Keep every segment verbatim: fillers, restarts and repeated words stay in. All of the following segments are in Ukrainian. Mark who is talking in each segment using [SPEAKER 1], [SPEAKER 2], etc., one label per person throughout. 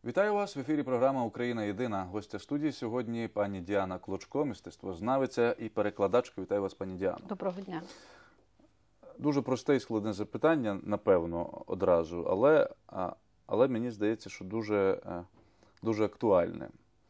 [SPEAKER 1] Вітаю вас в ефірі програма «Україна єдина». Гостя студії сьогодні пані Діана Клочко, мистецтвознавиця і перекладачка. Вітаю вас, пані Діано.
[SPEAKER 2] Доброго дня.
[SPEAKER 1] Дуже просте і складне запитання, напевно, одразу, але, але мені здається, що дуже, дуже актуальне.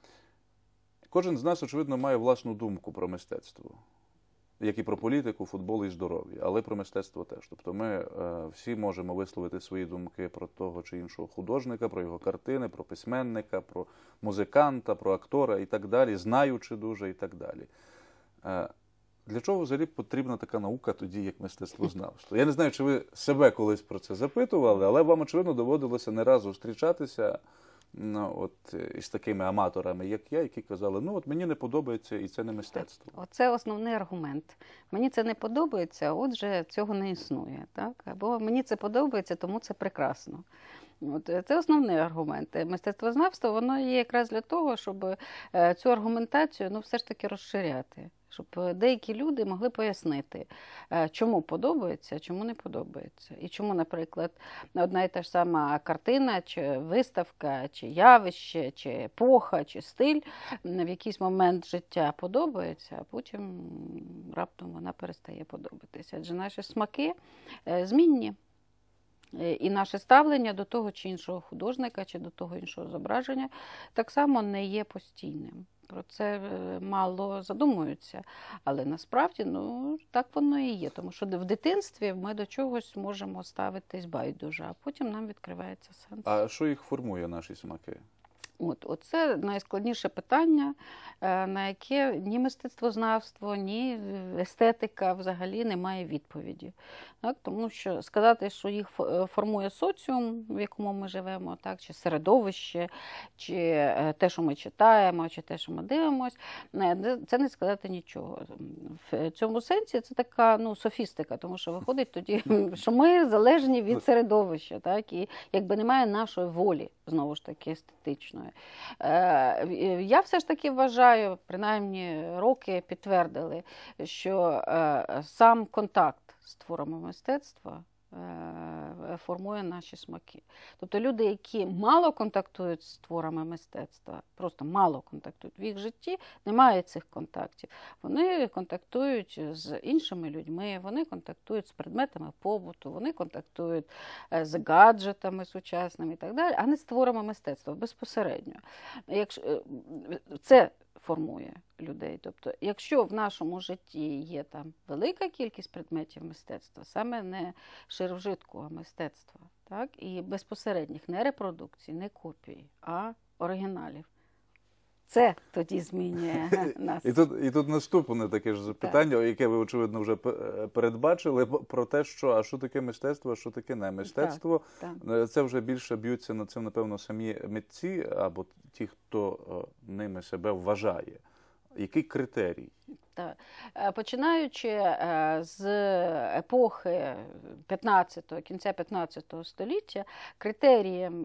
[SPEAKER 1] Кожен з нас, очевидно, має власну думку про мистецтво, як і про політику, футбол і здоров'я, але про мистецтво теж. Тобто ми е, всі можемо висловити свої думки про того чи іншого художника, про його картини, про письменника, про музиканта, про актора і так далі, знаючи дуже і так далі. Е, для чого взагалі потрібна така наука тоді, як мистецтвознавство? Я не знаю, чи ви себе колись про це запитували, але вам, очевидно, доводилося не раз зустрічатися Ну, от, із такими аматорами, як я, які казали, ну от мені не подобається і це не мистецтво.
[SPEAKER 2] Оце основний аргумент. Мені це не подобається, отже, цього не існує. Так? Або мені це подобається, тому це прекрасно. От, це основний аргумент. Мистецтвознавство, воно є якраз для того, щоб цю аргументацію ну, все ж таки розширяти. Щоб деякі люди могли пояснити, чому подобається, чому не подобається. І чому, наприклад, одна і та ж сама картина, чи виставка, чи явище, чи епоха, чи стиль в якийсь момент життя подобається, а потім раптом вона перестає подобатися. Адже наші смаки змінні. І наше ставлення до того чи іншого художника, чи до того іншого зображення так само не є постійним. Про це мало задумуються, але насправді ну, так воно і є. Тому що в дитинстві ми до чогось можемо ставитись байдуже, а потім нам відкривається сенс.
[SPEAKER 1] А що їх формує, наші смаки?
[SPEAKER 2] От, оце найскладніше питання, на яке ні мистецтвознавство, ні естетика взагалі не має відповіді. Так? Тому що сказати, що їх формує соціум, в якому ми живемо, так? Чи середовище, чи те, що ми читаємо, чи те, що ми дивимося, це не сказати нічого. В цьому сенсі це така ну, софістика, тому що виходить тоді, що ми залежні від середовища, так? І якби немає нашої волі, знову ж таки, естетичної. Я все ж таки вважаю, принаймні роки підтвердили, що сам контакт з творами мистецтва формує наші смаки. Тобто люди, які мало контактують з творами мистецтва, просто мало контактують в їх житті, немає цих контактів. Вони контактують з іншими людьми, вони контактують з предметами побуту, вони контактують з гаджетами сучасними і так далі, а не з творами мистецтва безпосередньо. Якщо це формує людей. Тобто, якщо в нашому житті є там велика кількість предметів мистецтва, саме не ширвжитку, а мистецтва, так? І безпосередніх не репродукцій, не копій, а оригіналів. Це тоді змінює нас.
[SPEAKER 1] І тут, і тут наступне таке ж запитання, так. яке ви, очевидно, вже передбачили, про те, що, а що таке мистецтво, а що таке не мистецтво. Так, так. Це вже більше б'ються над цим, напевно, самі митці, або ті, хто ними себе вважає. Який критерій?
[SPEAKER 2] Так. Починаючи з епохи п'ятнадцятого, кінця п'ятнадцятого століття, критерієм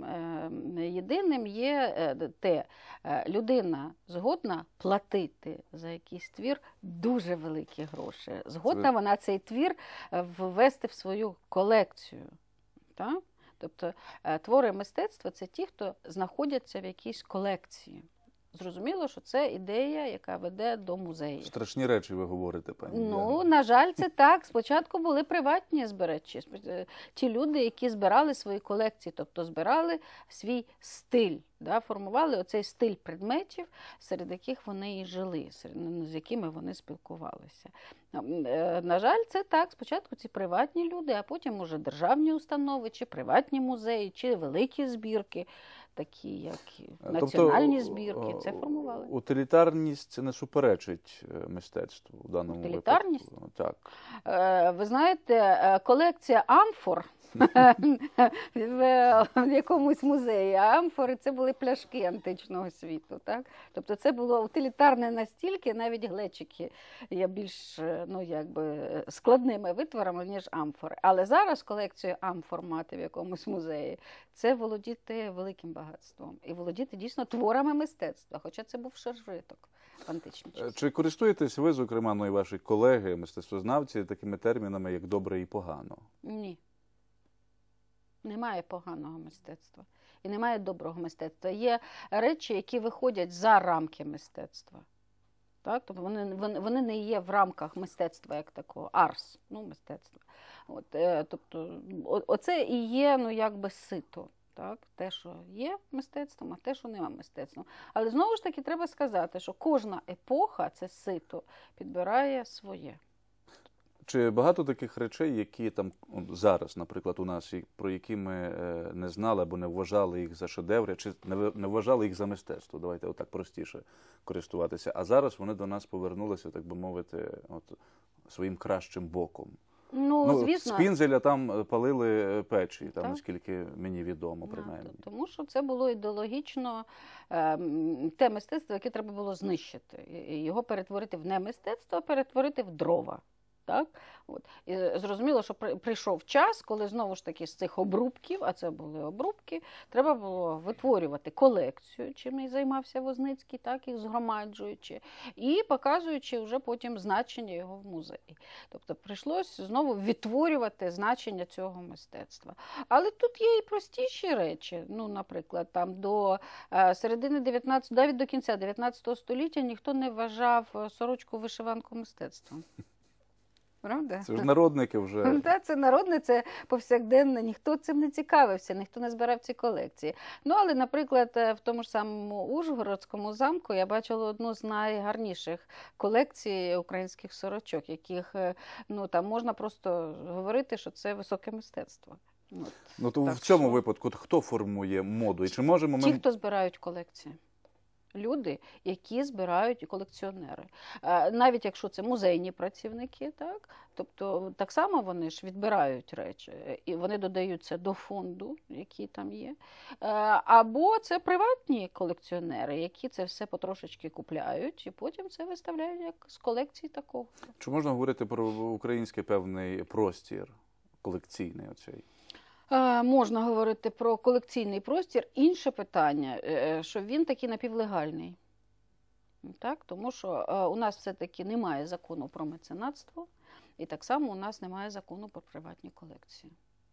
[SPEAKER 2] єдиним є те, людина згодна платити за якийсь твір дуже великі гроші. Згодна вона цей твір ввести в свою колекцію. Так? Тобто твори мистецтва – це ті, хто знаходяться в якійсь колекції. Зрозуміло, що це ідея, яка веде до музею.
[SPEAKER 1] Страшні речі ви говорите, пані Діано.
[SPEAKER 2] Ну, на жаль, це так. Спочатку були приватні збирачі. Ті люди, які збирали свої колекції, тобто збирали свій стиль, да, формували оцей стиль предметів, серед яких вони і жили, серед, з якими вони спілкувалися. На жаль, це так. Спочатку ці приватні люди, а потім уже державні установи, чи приватні музеї, чи великі збірки, такі як національні тобто, збірки, це формували.
[SPEAKER 1] Утилітарність не суперечить мистецтву в даному
[SPEAKER 2] Утилітарність?
[SPEAKER 1] випадку? Так.
[SPEAKER 2] Ви знаєте, колекція амфор в якомусь музеї, а амфори – це були пляшки античного світу. Так? Тобто це було утилітарне настільки, навіть глечики є більш ну, якби, складними витворами, ніж амфори. Але зараз колекцію амфор мати в якомусь музеї – це володіти великим багатством. І володіти дійсно творами мистецтва, хоча це був шаржиток в античні часи.
[SPEAKER 1] Чи користуєтесь ви, зокрема, ну і ваші колеги, мистецтвознавці, такими термінами, як «добре» і «погано»?
[SPEAKER 2] Ні. Немає поганого мистецтва і немає доброго мистецтва. Є речі, які виходять за рамки мистецтва. Так? Тобто вони, вони, вони не є в рамках мистецтва як такого, арс, ну, мистецтва. От, е, тобто, о, оце і є, ну, якби сито. Так? Те, що є мистецтвом, а те, що нема мистецтвом. Але знову ж таки треба сказати, що кожна епоха, це сито, підбирає своє.
[SPEAKER 1] Чи багато таких речей, які там от зараз, наприклад, у нас, і про які ми е, не знали або не вважали їх за шедеври, чи не, ви- не вважали їх за мистецтво, давайте отак простіше користуватися, а зараз вони до нас повернулися, так би мовити, от, своїм кращим боком.
[SPEAKER 2] Ну,
[SPEAKER 1] Ну,
[SPEAKER 2] звісно,
[SPEAKER 1] з Пінзеля там е, палили е, печі, там,
[SPEAKER 2] Так.
[SPEAKER 1] наскільки мені відомо,
[SPEAKER 2] Да,
[SPEAKER 1] принаймні.
[SPEAKER 2] то- тому що це було ідеологічно е, м, те мистецтво, яке треба було знищити. І- і Його перетворити в не мистецтво, а перетворити в дрова. Так? От. І зрозуміло, що при- прийшов час, коли знову ж таки з цих обрубків, а це були обрубки, треба було витворювати колекцію, чим і займався Возницький, так, їх згромаджуючи, і показуючи вже потім значення його в музеї. Тобто прийшлось знову відтворювати значення цього мистецтва. Але тут є і простіші речі. Ну, наприклад, там до е, середини дев'ятнадцятого, навіть до кінця дев'ятнадцятого століття ніхто не вважав е, сорочку-вишиванку мистецтвом. Правда?
[SPEAKER 1] Це ж народники вже.
[SPEAKER 2] Та, це народне, це повсякденне, ніхто цим не цікавився, ніхто не збирав ці колекції. Ну, але, наприклад, е, в тому ж самому Ужгородському замку я бачила одну з найгарніших колекцій українських сорочок, яких, е, ну, там можна просто говорити, що це високе мистецтво. От.
[SPEAKER 1] Ну, то
[SPEAKER 2] Так
[SPEAKER 1] в цьому
[SPEAKER 2] що-
[SPEAKER 1] випадку хто формує моду? І чи можемо
[SPEAKER 2] Ті,
[SPEAKER 1] ми...
[SPEAKER 2] хто збирають колекції. Люди, які збирають і колекціонери. Е, Навіть якщо це музейні працівники, так? Тобто так само вони ж відбирають речі, е, і вони додаються до фонду, який там є. Е, Або це приватні колекціонери, які це все потрошечки купляють, і потім це виставляють як з колекції такого.
[SPEAKER 1] Чи можна говорити про український певний простір колекційний оцей?
[SPEAKER 2] Е, Можна говорити про колекційний простір. Інше питання, е, що він такий напівлегальний. Так? Тому що е, у нас все-таки немає закону про меценатство, і так само у нас немає закону про приватні колекції.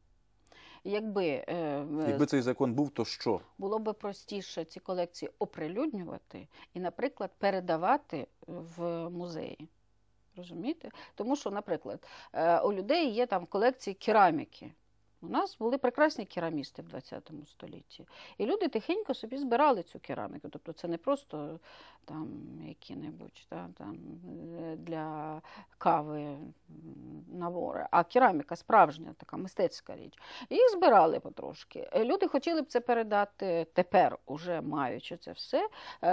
[SPEAKER 2] Якби, е,
[SPEAKER 1] Якби цей закон був, то що?
[SPEAKER 2] було б простіше ці колекції оприлюднювати і, наприклад, передавати в музеї. Розумієте? Тому що, наприклад, е, у людей є там колекції кераміки. У нас були прекрасні керамісти в ХХ столітті. І люди тихенько собі збирали цю кераміку. Тобто це не просто там які-небудь та, там, е, для кави м, набори, а кераміка справжня, така мистецька річ. І їх збирали потрошки. Е, Люди хотіли б це передати тепер, уже маючи це все, е,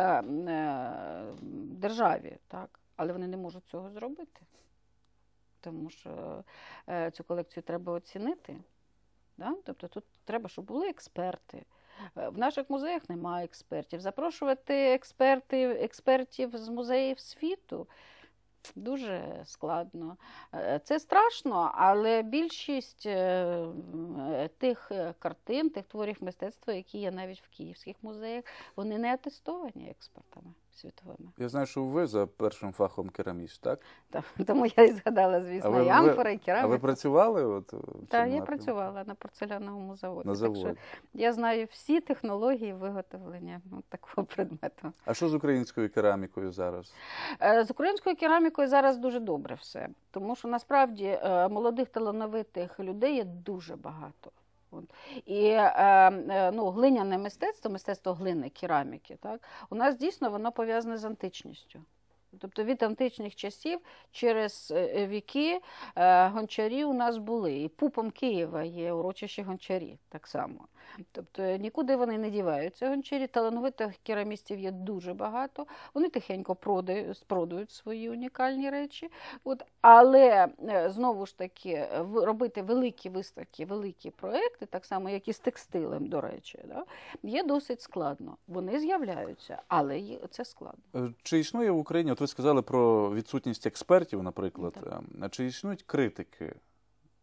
[SPEAKER 2] е, державі, так? Але вони не можуть цього зробити. Тому що е, цю колекцію треба оцінити. Да? Тобто тут треба, щоб були експерти. Е, В наших музеях немає експертів. Запрошувати експерти, експертів з музеїв світу дуже складно. Е, Це страшно, але більшість е, е, тих е, картин, тих творів мистецтва, які є навіть в київських музеях, вони не атестовані експертами світовими.
[SPEAKER 1] Я знаю, що ви за першим фахом кераміст, так?
[SPEAKER 2] Та- Тому я і згадала,
[SPEAKER 1] А
[SPEAKER 2] звісно,
[SPEAKER 1] ви-
[SPEAKER 2] і
[SPEAKER 1] ви-
[SPEAKER 2] амфори, і
[SPEAKER 1] А ви
[SPEAKER 2] кераміку.
[SPEAKER 1] працювали от, в цьому
[SPEAKER 2] Так, я
[SPEAKER 1] напрямку?
[SPEAKER 2] працювала на порцеляновому заводі.
[SPEAKER 1] На
[SPEAKER 2] Так
[SPEAKER 1] заводі.
[SPEAKER 2] що я знаю всі технології виготовлення от такого предмету.
[SPEAKER 1] А що з українською керамікою зараз?
[SPEAKER 2] Е, З українською керамікою зараз дуже добре все. Тому що насправді е, молодих талановитих людей є дуже багато. От. І е, е, ну, глиняне мистецтво, мистецтво глини, кераміки, так, у нас дійсно воно пов'язане з античністю. Тобто від античних часів через е, віки е, гончарі у нас були. І пупом Києва є урочищі гончарі так само. Тобто нікуди вони не діваються, гончарі. Талановитих керамістів є дуже багато. Вони тихенько продають, спродають свої унікальні речі. От. Але е, знову ж таки в- робити великі виставки, великі проекти, так само як і з текстилем, до речі, да, є досить складно. Вони з'являються, але є- це складно.
[SPEAKER 1] Е, Чи існує в Україні, от ви сказали про відсутність експертів, наприклад,
[SPEAKER 2] Так.
[SPEAKER 1] е, а чи існують критики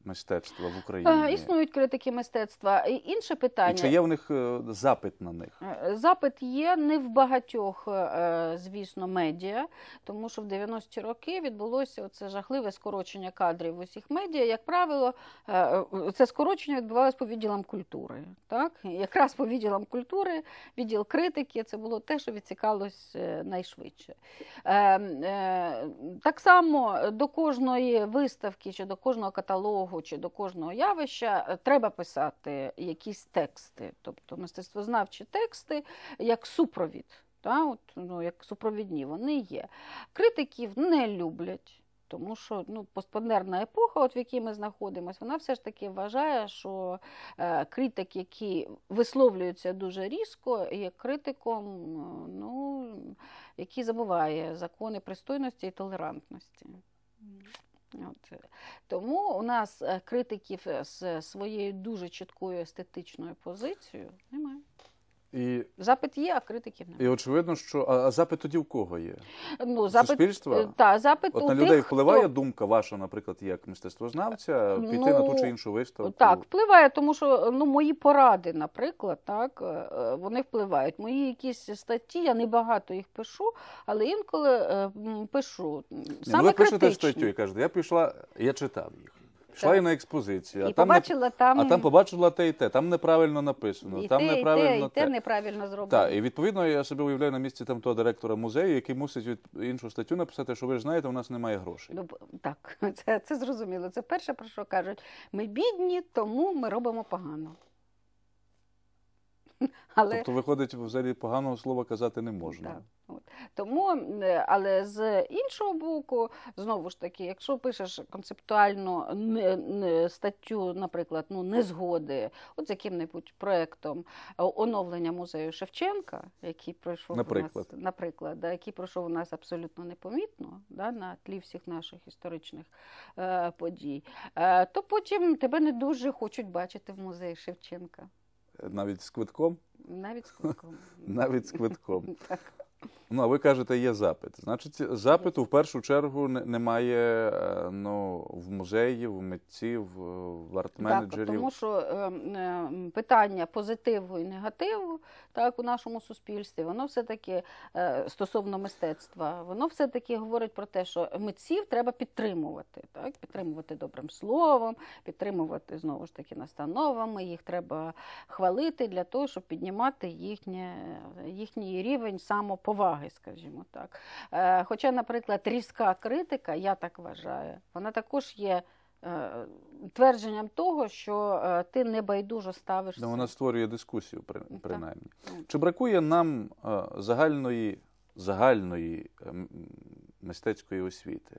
[SPEAKER 1] мистецтва в
[SPEAKER 2] Е,
[SPEAKER 1] Україні?
[SPEAKER 2] Існують критики мистецтва. І інше питання.
[SPEAKER 1] І чи є в них е, запит на них?
[SPEAKER 2] Е, Запит є не в багатьох, е, звісно, медіа, тому що в дев'яності роки відбулося оце жахливе скорочення кадрів в усіх медіа. Як правило, е, це скорочення відбувалося по відділам культури. Так? І якраз по відділам культури, відділ критики, це було те, що відсікалось е, найшвидше. Е, е, Так само до кожної виставки, чи до кожного каталогу, чи до кожного явища е, треба писати якісь тексти, тобто мистецтвознавчі тексти, як супровід, та, от, ну, як супровідні вони є. Критиків не люблять, тому що ну, постмодерна епоха, от в якій ми знаходимося, вона все ж таки вважає, що е, критик, який висловлюється дуже різко, є критиком, ну, який забуває закони пристойності і толерантності. От. Тому у нас е, критиків з своєю дуже чіткою естетичною позицією немає.
[SPEAKER 1] І,
[SPEAKER 2] Запит є, а критиків немає.
[SPEAKER 1] і очевидно, що... А, а запит тоді в кого є?
[SPEAKER 2] Ну, запит,
[SPEAKER 1] Суспільства?
[SPEAKER 2] та, запит
[SPEAKER 1] От
[SPEAKER 2] у
[SPEAKER 1] на
[SPEAKER 2] тих,
[SPEAKER 1] людей
[SPEAKER 2] хто...
[SPEAKER 1] впливає думка ваша, наприклад, як мистецтвознавця, піти
[SPEAKER 2] Ну,
[SPEAKER 1] на ту чи іншу виставку?
[SPEAKER 2] Так, впливає, тому що ну, мої поради, наприклад, так, е, вони впливають. Мої якісь статті, я не багато їх пишу, але інколи е, м, пишу.
[SPEAKER 1] Ні,
[SPEAKER 2] Саме
[SPEAKER 1] ну ви пишете
[SPEAKER 2] критичні.
[SPEAKER 1] статтю і кажете, я пішла, я читав їх. Пішла
[SPEAKER 2] Так.
[SPEAKER 1] і на експозицію, а
[SPEAKER 2] І
[SPEAKER 1] там, не,
[SPEAKER 2] побачила там,
[SPEAKER 1] а там побачила те і те, там неправильно написано,
[SPEAKER 2] і
[SPEAKER 1] там
[SPEAKER 2] те,
[SPEAKER 1] неправильно
[SPEAKER 2] і те, і те неправильно зроблено.
[SPEAKER 1] Так, і відповідно я собі уявляю на місці там того директора музею, який мусить від іншу статтю написати, що ви ж знаєте, у нас немає грошей.
[SPEAKER 2] Ну, так, це, це зрозуміло. Це перше, про що кажуть. Ми бідні, тому ми робимо погано. Але...
[SPEAKER 1] Тобто, виходить, взагалі поганого слова казати не можна.
[SPEAKER 2] Так. От. Тому, е, але з іншого боку, знову ж таки, якщо пишеш концептуальну не, не, статтю, наприклад, ну, незгоди от з яким-небудь проєктом оновлення музею Шевченка, який пройшов
[SPEAKER 1] Наприклад.
[SPEAKER 2] у нас, наприклад, да, який пройшов у нас абсолютно непомітно, да, на тлі всіх наших історичних е, подій, е, то потім тебе не дуже хочуть бачити в музеї Шевченка.
[SPEAKER 1] Навіть з квитком?
[SPEAKER 2] Навіть з квитком.
[SPEAKER 1] Навіть з квитком.
[SPEAKER 2] Так.
[SPEAKER 1] Ну, а ви кажете, є запит. Значить, запиту в першу чергу не- немає е, ну, в музеїв, в митців, в
[SPEAKER 2] Так,
[SPEAKER 1] арт-менеджерів.
[SPEAKER 2] тому що е, е, питання позитиву і негативу так, у нашому суспільстві, воно все-таки е, стосовно мистецтва, воно все-таки говорить про те, що митців треба підтримувати. Так? Підтримувати добрим словом, підтримувати, знову ж таки, настановами, їх треба хвалити для того, щоб піднімати їхнє, їхній рівень самоповаги, скажімо так. Е, Хоча, наприклад, різка критика, я так вважаю, вона також є е, твердженням того, що е, ти небайдужо ставишся.
[SPEAKER 1] Ну, вона створює дискусію, при-
[SPEAKER 2] Так.
[SPEAKER 1] принаймні.
[SPEAKER 2] Ну.
[SPEAKER 1] Чи бракує нам е, загальної, загальної е, м, мистецької освіти?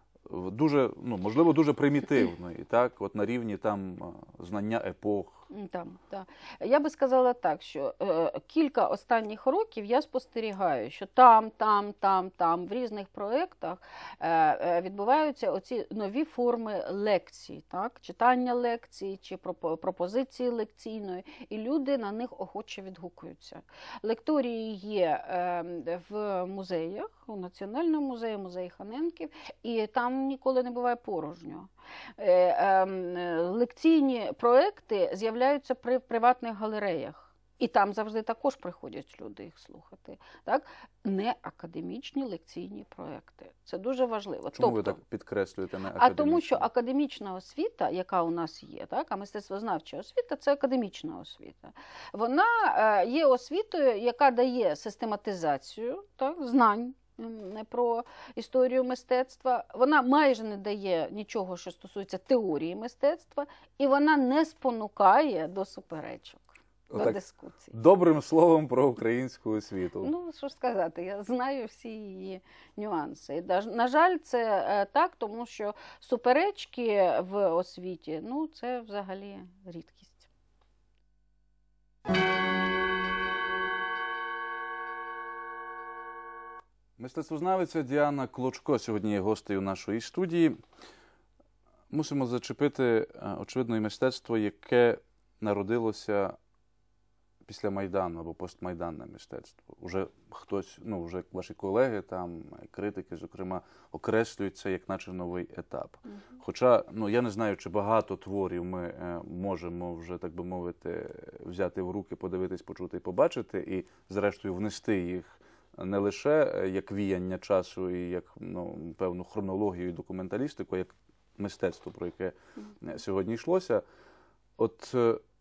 [SPEAKER 1] В Дуже, ну, можливо, дуже примітивної, так? От на рівні там е, знання епох.
[SPEAKER 2] М, Там, так. Я би сказала так, що е, кілька останніх років я спостерігаю, що там, там, там, там, в різних проєктах е, е, відбуваються оці нові форми лекцій, так? Читання лекцій чи пропо- пропозиції лекційної, і люди на них охоче відгукуються. Лекторії є е, в музеях, у Національному музеї, музеї Ханенків, і там ніколи не буває порожньо. Е, е, лекційні проекти з'являються при приватних галереях. І там завжди також приходять люди їх слухати. Так? Не академічні лекційні проекти. Це дуже важливо.
[SPEAKER 1] Чому ви
[SPEAKER 2] Тобто,
[SPEAKER 1] так підкреслюєте на
[SPEAKER 2] а тому, що академічна освіта, яка у нас є, так, а мистецтвознавча освіта – це академічна освіта. Вона е, є освітою, яка дає систематизацію так, знань м, про історію мистецтва. Вона майже не дає нічого, що стосується теорії мистецтва, і вона не спонукає до суперечок, до
[SPEAKER 1] Отак.
[SPEAKER 2] дискусій.
[SPEAKER 1] Добрим словом про українську освіту.
[SPEAKER 2] Ну, що ж сказати, я знаю всі її нюанси. І, да- на жаль, це е, так, тому що суперечки в освіті, ну, це взагалі рідкість.
[SPEAKER 1] Мистецтвознавиця Діана Клочко сьогодні є гостею нашої студії. Мусимо зачепити, е, очевидно, і мистецтво, яке народилося після Майдану або постмайданне мистецтво? Уже хтось, ну, вже ваші колеги там, критики, зокрема, окреслюють це як наче новий етап. Mm-hmm. Хоча, ну, я не знаю, чи багато творів ми е, можемо вже, так би мовити, взяти в руки, подивитись, почути і побачити, і, зрештою, внести їх не лише як віяння часу і як, ну, певну хронологію і документалістику, а як мистецтво, про яке mm-hmm. сьогодні йшлося. От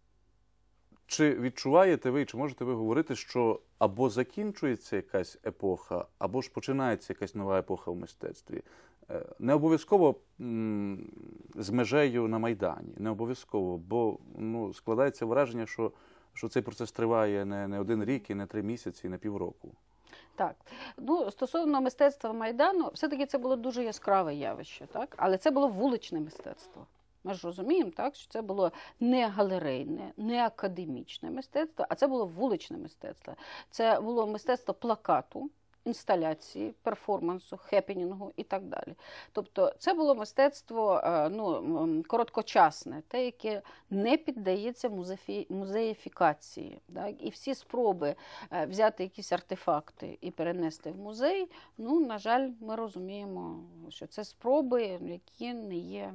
[SPEAKER 1] чи відчуваєте ви, чи можете ви говорити, що або закінчується якась епоха, або ж починається якась нова епоха в мистецтві? Не обов'язково м, з межею на Майдані, не обов'язково, бо, ну, складається враження, що, що цей процес триває не, не один рік, і не три місяці, і не півроку.
[SPEAKER 2] Так, ну, стосовно мистецтва Майдану, все-таки це було дуже яскраве явище, так? Але це було вуличне мистецтво. Ми ж розуміємо, так, що це було не галерейне, не академічне мистецтво, а це було вуличне мистецтво. Це було мистецтво плакату, інсталяції, перформансу, хепенінгу і так далі. Тобто це було мистецтво, ну, короткочасне, те, яке не піддається музеїфікації. Так? І всі спроби взяти якісь артефакти і перенести в музей, ну, на жаль, ми розуміємо, що це спроби, які не є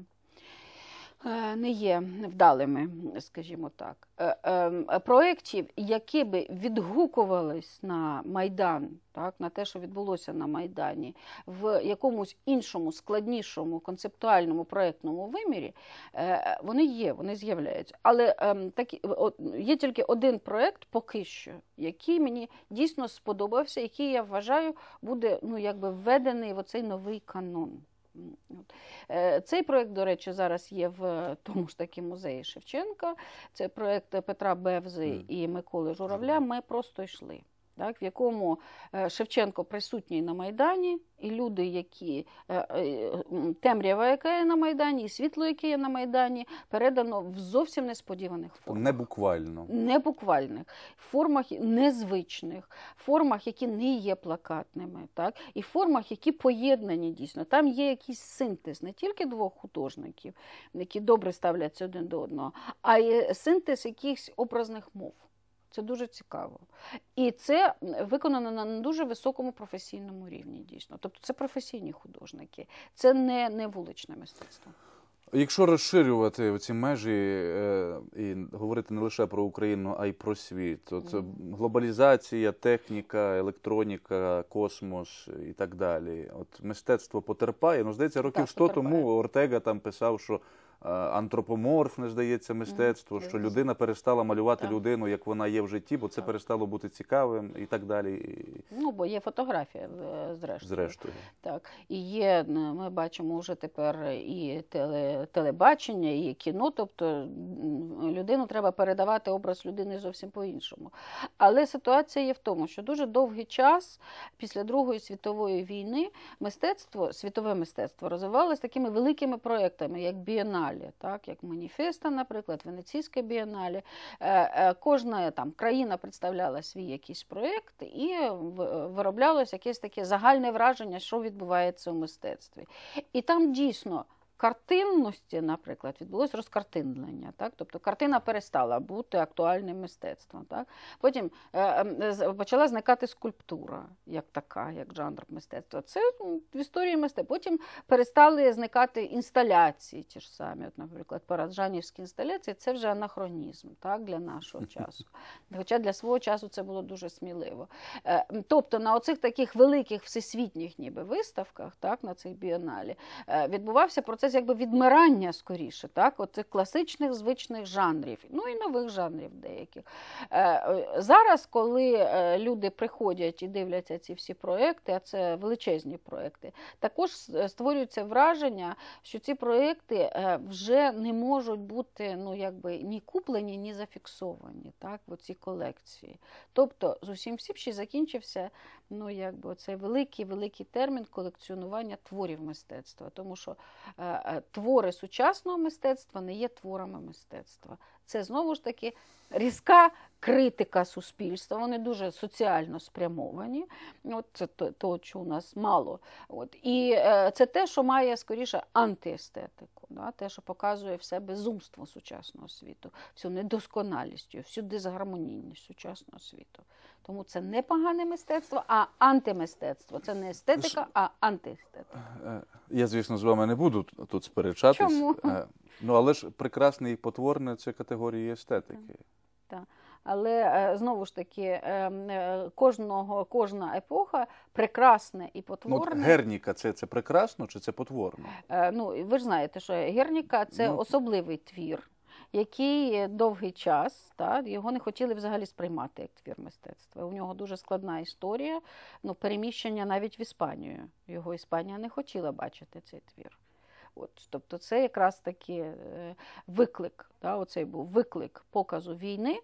[SPEAKER 2] не є вдалими, скажімо так. Проєктів, які би відгукувались на Майдан, так, на те, що відбулося на Майдані, в якомусь іншому, складнішому, концептуальному, проєктному вимірі, вони є, вони з'являються. Але так, є тільки один проєкт поки що, який мені дійсно сподобався, який, я вважаю, буде, ну, якби введений в оцей новий канон. Цей проєкт, до речі, зараз є в тому ж таки музеї Шевченка. Це проєкт Петра Бевзи mm. і Миколи Журавля «Ми просто йшли», так, в якому Шевченко присутній на Майдані, і люди, які темрява, яка є на Майдані, і світло, яке є на Майдані, передано в зовсім несподіваних формах.
[SPEAKER 1] Не буквально.
[SPEAKER 2] Не буквальних. Формах незвичних, формах, які не є плакатними, так, і формах, які поєднані дійсно. Там є якийсь синтез не тільки двох художників, які добре ставляться один до одного, а й синтез якихось образних мов. Це дуже цікаво. І це виконано на дуже високому професійному рівні, дійсно. Тобто це професійні художники, це не, не вуличне мистецтво.
[SPEAKER 1] Якщо розширювати ці межі е, і говорити не лише про Україну, а й про світ, от mm. глобалізація, техніка, електроніка, космос і так далі. От мистецтво потерпає. Ну, здається, років сто тому Ортега там писав, що антропоморфне, здається, мистецтво, mm, що людина перестала малювати так. людину, як вона є в житті, бо це так. перестало бути цікавим і так далі.
[SPEAKER 2] Ну, бо є фотографія, зрештою.
[SPEAKER 1] Зрештою.
[SPEAKER 2] Так. І є, ми бачимо вже тепер і теле, телебачення, і кіно, тобто людину треба передавати, образ людини зовсім по-іншому. Але ситуація є в тому, що дуже довгий час після Другої світової війни мистецтво, світове мистецтво розвивалося такими великими проєктами, як бієнале, так, як Маніфеста, наприклад, Венеційське бієнале. Кожна там країна представляла свій якийсь проєкт і вироблялось якесь таке загальне враження, що відбувається у мистецтві. І там дійсно картинності, наприклад, відбулось розкартинлення. Так? Тобто картина перестала бути актуальним мистецтвом. Так? Потім е, почала зникати скульптура, як така, як жанр мистецтва. Це в історії мистецтва. Потім перестали зникати інсталяції ті ж самі. От, наприклад, параджанівські інсталяції – це вже анахронізм, так, для нашого часу. Хоча для свого часу це було дуже сміливо. Е, тобто на оцих таких великих всесвітніх ніби виставках, так, на цих бієнале, е, відбувався процес якби відмирання скоріше, так, оцих класичних звичних жанрів, ну і нових жанрів деяких. Зараз, коли люди приходять і дивляться ці всі проекти, а це величезні проекти, також створюється враження, що ці проекти вже не можуть бути, ну, якби ні куплені, ні зафіксовані, так, в оці колекції. Тобто, з усім всім ще закінчився, ну, якби оцей великий-великий термін колекціонування творів мистецтва, тому що твори сучасного мистецтва не є творами мистецтва. це знову ж таки різка критика суспільства, вони дуже соціально спрямовані, от це то, що у нас мало. От. І е, це те, що має, скоріше, антиестетику, да? Те, що показує все безумство сучасного світу, всю недосконалість, всю дисгармонійність сучасного світу. Тому це не погане мистецтво, а антимистецтво. Це не естетика, а антиестетика.
[SPEAKER 1] Я, звісно, з вами не буду тут сперечатись.
[SPEAKER 2] Чому?
[SPEAKER 1] Ну, але ж прекрасне і потворне – це категорії естетики.
[SPEAKER 2] Так. Але, знову ж таки, кожного, кожна епоха прекрасне і потворне.
[SPEAKER 1] Ну, Герніка – це, це прекрасно чи це потворно?
[SPEAKER 2] Ну, ви ж знаєте, що Герніка – це ну, особливий твір, який довгий час, так, його не хотіли взагалі сприймати як твір мистецтва. У нього дуже складна історія, ну, переміщення навіть в Іспанію. Його Іспанія не хотіла бачити цей твір. От, тобто це якраз таки виклик, да, оцей був виклик показу війни,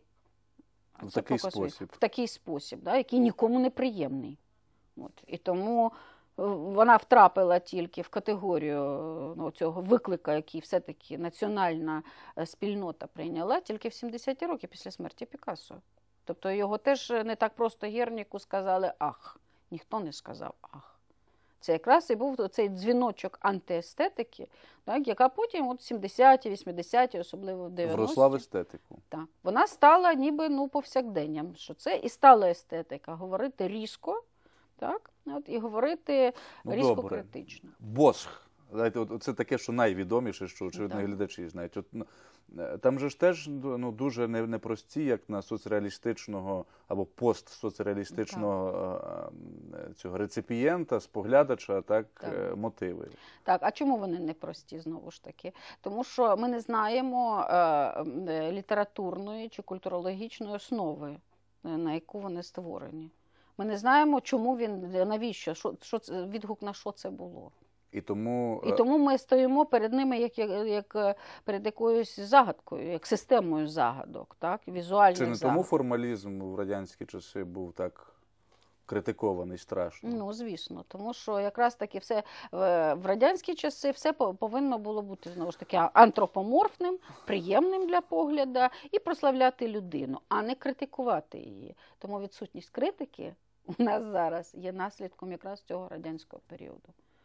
[SPEAKER 1] в такий спосіб,
[SPEAKER 2] в такий спосіб, да, який нікому не приємний. От, і тому вона втрапила тільки в категорію ну, цього виклика, який все-таки національна спільнота прийняла, тільки в сімдесяті роки після смерті Пікассо. Тобто його теж не так просто Герніку сказали «ах». Ніхто не сказав «ах». Це якраз і був цей дзвіночок антиестетики, так, яка потім от сімдесяті, вісімдесяті, особливо в дев'яності.
[SPEAKER 1] Вросла в естетику.
[SPEAKER 2] Так. Вона стала ніби ну, повсякденням, що це і стала естетика. Говорити різко, так, от, і говорити
[SPEAKER 1] ну,
[SPEAKER 2] різко
[SPEAKER 1] добре.
[SPEAKER 2] Критично.
[SPEAKER 1] Босх. Це таке, що найвідоміше, що, очевидно,
[SPEAKER 2] так.
[SPEAKER 1] глядачі знають. От, ну, там же ж теж ну, дуже непрості, як на соцреалістичного або постсоцреалістичного так. цього реципієнта, споглядача, так, так, мотиви.
[SPEAKER 2] Так, а чому вони непрості, знову ж таки? Тому що ми не знаємо е, літературної чи культурологічної основи, на яку вони створені. Ми не знаємо, чому він, навіщо, що, що відгук на що це було.
[SPEAKER 1] І тому...
[SPEAKER 2] І тому ми стоїмо перед ними як, як, як перед якоюсь загадкою, як системою загадок, так? Візуальних
[SPEAKER 1] загадок. Чи не
[SPEAKER 2] загадок.
[SPEAKER 1] тому формалізм в радянські часи був так критикований страшно?
[SPEAKER 2] Ну, звісно. Тому що якраз таки все в радянські часи все повинно було бути, знову ж таки, антропоморфним, приємним для погляду і прославляти людину, а не критикувати її. Тому відсутність критики у нас зараз є наслідком якраз цього радянського періоду.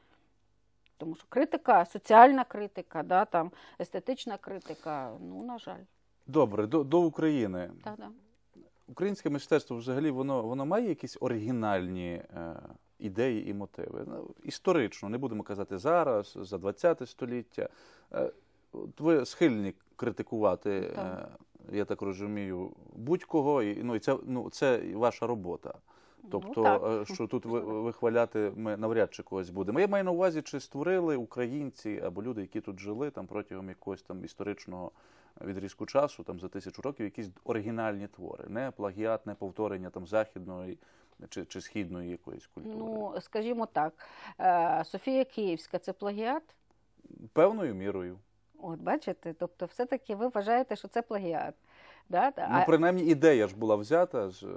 [SPEAKER 2] Тому що критика, соціальна критика, да, там, естетична критика, ну, на жаль.
[SPEAKER 1] Добре, до, до України.
[SPEAKER 2] Так, так.
[SPEAKER 1] Українське мистецтво взагалі, воно, воно має якісь оригінальні е, ідеї і мотиви? Ну, історично, не будемо казати зараз, за двадцяте століття. Е, ви схильні критикувати, е, я так розумію, будь-кого, і, ну, і це, ну, це ваша робота. Тобто, ну, що тут вихваляти ми навряд чи когось будемо. Я маю на увазі, чи створили українці або люди, які тут жили там протягом якогось там історичного відрізку часу, там за тисячу років, якісь оригінальні твори, не плагіат, не повторення там західної чи, чи східної якоїсь культури.
[SPEAKER 2] Ну, скажімо так, Софія Київська – це плагіат?
[SPEAKER 1] Певною мірою.
[SPEAKER 2] От, бачите, тобто все-таки ви вважаєте, що це плагіат. Да?
[SPEAKER 1] Ну, принаймні, ідея ж була взята з...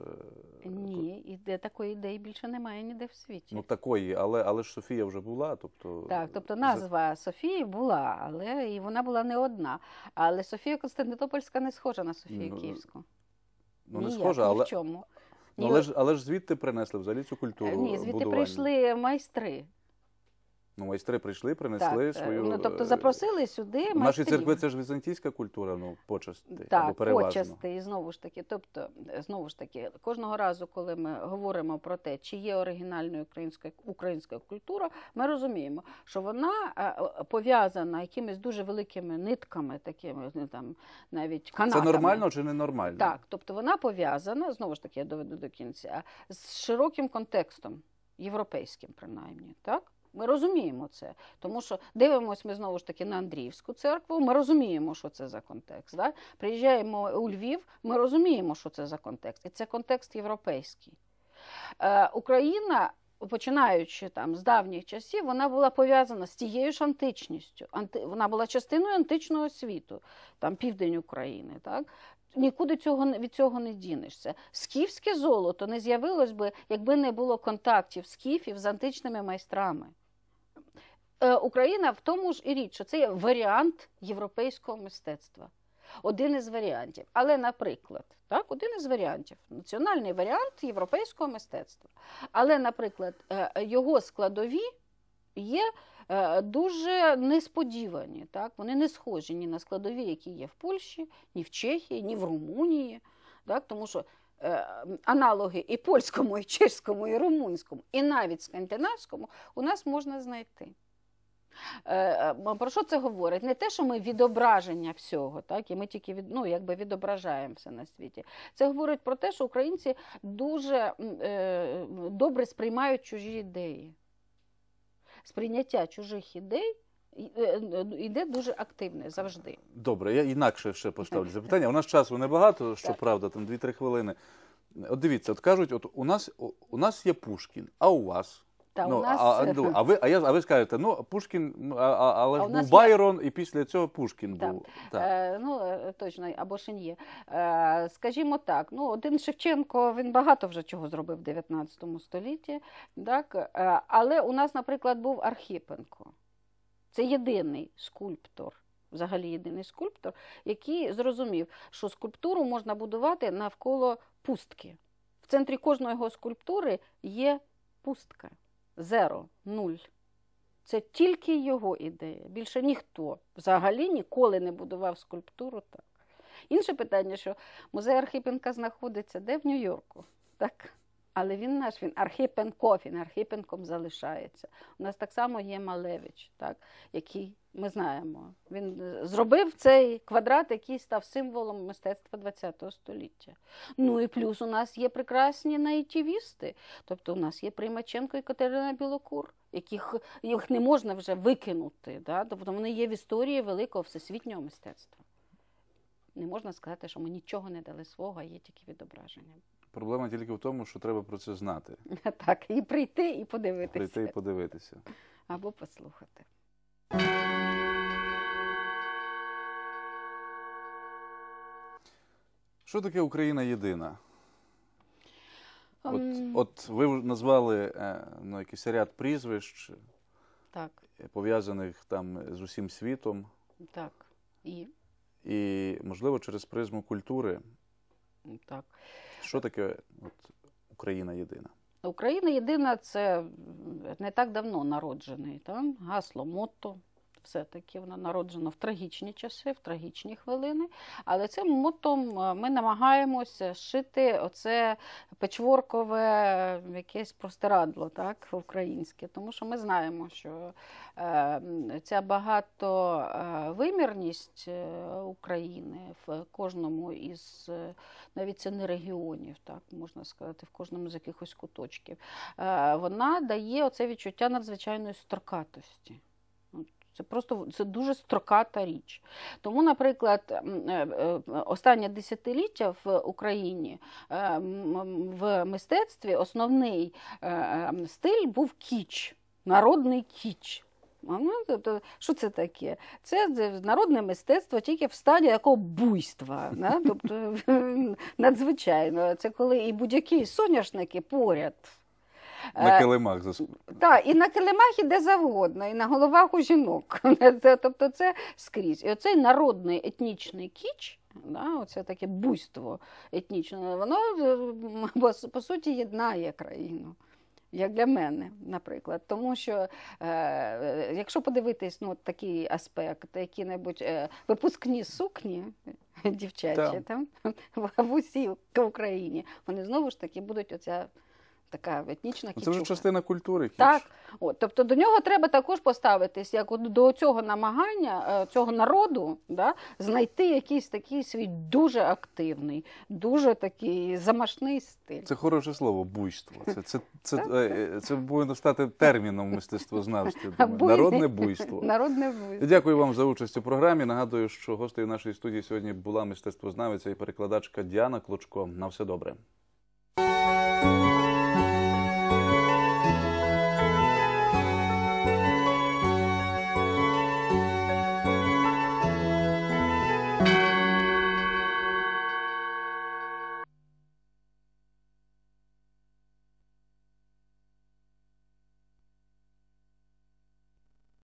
[SPEAKER 2] Ні, іде, такої ідеї більше немає ніде в світі.
[SPEAKER 1] Ну, такої, але, але ж Софія вже була, тобто...
[SPEAKER 2] Так, тобто назва Софії була, але і вона була не одна. Але Софія Константинопольська не схожа на Софію
[SPEAKER 1] ну,
[SPEAKER 2] Київську.
[SPEAKER 1] Ну, не
[SPEAKER 2] Ніяк,
[SPEAKER 1] схожа,
[SPEAKER 2] ні
[SPEAKER 1] але...
[SPEAKER 2] в чому.
[SPEAKER 1] Ну, але, ж, але ж звідти принесли взагалі цю культуру
[SPEAKER 2] Ні, звідти
[SPEAKER 1] будування.
[SPEAKER 2] прийшли майстри.
[SPEAKER 1] Ну, майстри прийшли, принесли
[SPEAKER 2] так,
[SPEAKER 1] свою...
[SPEAKER 2] Ну, тобто запросили сюди майстрів.
[SPEAKER 1] Наші церкви – це ж візантійська культура, ну, почасти,
[SPEAKER 2] так,
[SPEAKER 1] або переважно.
[SPEAKER 2] почасти, і знову ж таки. Тобто, знову ж таки, кожного разу, коли ми говоримо про те, чи є оригінальною українська, українська культура, ми розуміємо, що вона пов'язана якимись дуже великими нитками, такими, там, навіть канатами.
[SPEAKER 1] Це нормально чи не нормально?
[SPEAKER 2] Так, тобто вона пов'язана, знову ж таки, я доведу до кінця, з широким контекстом, європейським принаймні, так? Ми розуміємо це, тому що дивимося ми знову ж таки на Андріївську церкву, ми розуміємо, що це за контекст. Да? Приїжджаємо у Львів, ми розуміємо, що це за контекст. І це контекст європейський. Е, Україна, починаючи там з давніх часів, вона була пов'язана з тією ж античністю. Анти... Вона була частиною античного світу, там південь України, так? Нікуди цього, від цього не дінешся. Скіфське золото не з'явилось би, якби не було контактів скіфів з античними майстрами. Україна в тому ж і річ, що це є варіант європейського мистецтва. один із варіантів. Але, наприклад, так, один із варіантів, національний варіант європейського мистецтва. Але, наприклад, його складові є дуже несподівані. Так? Вони не схожі ні на складові, які є в Польщі, ні в Чехії, ні в Румунії. Так? Тому що е, аналоги і польському, і чеському, і румунському, і навіть скандинавському у нас можна знайти. Е, про що це говорить? Не те, що ми відображення всього, так? І ми тільки від, ну, якби відображаємо все на світі. Це говорить про те, що українці дуже е, добре сприймають чужі ідеї. Сприйняття чужих ідей йде дуже активне завжди.
[SPEAKER 1] Добре, я інакше ще поставлю запитання. У нас часу небагато, щоправда, там дві-три хвилини. От дивіться, от кажуть, от у нас, у нас є Пушкін, а у вас?
[SPEAKER 2] Та,
[SPEAKER 1] ну,
[SPEAKER 2] у нас...
[SPEAKER 1] а, а, ви, а, я, а ви скажете, ну, Пушкін, а, а, але
[SPEAKER 2] а
[SPEAKER 1] ж був
[SPEAKER 2] є...
[SPEAKER 1] Байрон, і після цього Пушкін
[SPEAKER 2] так.
[SPEAKER 1] був. Так.
[SPEAKER 2] Е, ну, точно, або Шен'є. Е, скажімо так, ну, один Шевченко, він багато вже чого зробив в дев'ятнадцятому столітті, так? Е, але у нас, наприклад, був Архипенко. Це єдиний скульптор, взагалі єдиний скульптор, який зрозумів, що скульптуру можна будувати навколо пустки. В центрі кожної його скульптури є пустка. Зеро, нуль. Це тільки його ідея. Більше ніхто взагалі ніколи не будував скульптуру так. Інше питання, що музей Архипенка знаходиться де? В Нью-Йорку. Так? Але він наш, він Архипенков, він Архипенком залишається. У нас так само є Малевич, так, який ми знаємо. Він зробив цей квадрат, який став символом мистецтва ХХ століття. Ну і плюс у нас є прекрасні наїтівісти. Тобто у нас є Приймаченко і Катерина Білокур, яких їх не можна вже викинути. Да? Тобто вони є в історії великого всесвітнього мистецтва. Не можна сказати, що ми нічого не дали свого, а є тільки відображення.
[SPEAKER 1] Проблема тільки в тому, що треба про це знати.
[SPEAKER 2] Так, і прийти, і подивитися.
[SPEAKER 1] Прийти і подивитися.
[SPEAKER 2] Або послухати.
[SPEAKER 1] Що таке Україна єдина? От,
[SPEAKER 2] Um...
[SPEAKER 1] от ви назвали ну, якийсь ряд прізвищ,
[SPEAKER 2] так.
[SPEAKER 1] пов'язаних там з усім світом.
[SPEAKER 2] Так. І?
[SPEAKER 1] І, можливо, через призму культури.
[SPEAKER 2] Так.
[SPEAKER 1] Що таке от, Україна єдина?
[SPEAKER 2] Україна єдина – це не так давно народжений там, гасло, мотто. Все-таки воно народжено в трагічні часи, в трагічні хвилини. Але цим мотом ми намагаємося шити оце печворкове якесь простирадло, так, українське. Тому що ми знаємо, що е, ця багатовимірність України в кожному із, навіть це не регіонів, так, можна сказати, в кожному з якихось куточків, е, вона дає оце відчуття надзвичайної строкатості. Це просто це дуже строката річ. Тому, наприклад, останнє десятиліття в Україні в мистецтві основний стиль був кіч, народний кіч. Ну, тобто, що це таке? Це народне мистецтво тільки в стані якого буйства. Да? Тобто, надзвичайно. Це коли і будь-які соняшники поряд.
[SPEAKER 1] На килимах засп...
[SPEAKER 2] Так, і на килимах, і де завгодно, і на головах у жінок. Тобто це скрізь. І оцей народний етнічний кіч, да, оце таке буйство етнічне, воно, по суті, єднає країну. Як для мене, наприклад. Тому що, е, якщо подивитись, ну, такий аспект, які-небудь е, випускні сукні дівчачі там, в усій Україні, вони знову ж таки будуть оця така етнічна кічуха.
[SPEAKER 1] Це вже частина культури. Кіч.
[SPEAKER 2] Так. От, тобто до нього треба також поставитись, як от до цього намагання, цього народу, да, знайти якийсь такий свій дуже активний, дуже такий замашний стиль.
[SPEAKER 1] Це хороше слово, буйство. Це, це, це, це, це повинно стати терміном в мистецтвознавстві. Народне буйство.
[SPEAKER 2] Народне буйство.
[SPEAKER 1] Дякую вам за участь у програмі. Нагадую, що гостею нашої студії сьогодні була мистецтвознавиця і перекладачка Діана Клочко. На все добре.